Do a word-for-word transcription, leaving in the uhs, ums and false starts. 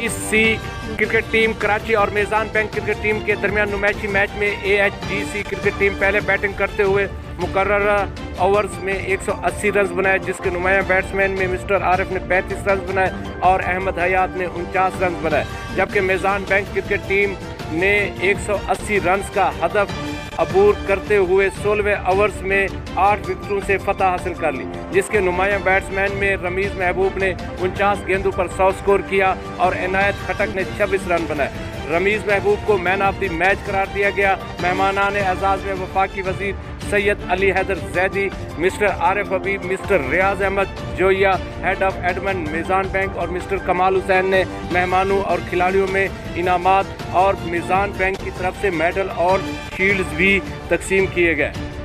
जी C cricket team Karachi और Meezan bank cricket team के दरमियान नुमाइशी मैच में A H G C cricket team पहले बैटिंग करते हुए मुकर्ररा ओवर्स में एक सौ अस्सी रन बनाए, जिसके नुमाया बैट्समैन में मिस्टर आरिफ ने पैंतीस रन बनाए और अहमद हयात ने उनचास रन बनाए, जबकि मेज़ान बैंक क्रिकेट टीम ने एक सौ अस्सी रन का हदफ अबूर करते हुए सोलहवें ओवर्स में आठ विकेटों से फतह हासिल कर ली, जिसके नुमाया बैट्समैन में रमीज़ महबूब ने उनचास गेंदों पर सौ स्कोर किया और इनायत खटक ने छब्बीस रन बनाए। रमीज़ महबूब को मैन ऑफ द मैच करार दिया गया। मेहमानान एजाज़ में वफाकी वज़ीर Syed Ali Haider Zaidi, mister Arif Habib, mister Riaz Ahmed Joya, head of admin Meezan bank और मिस्टर कमाल हुसैन ने मेहमानों और खिलाड़ियों में इनामात और मेज़ान बैंक की तरफ से मेडल और शील्ड्स भी तकसीम किए गए।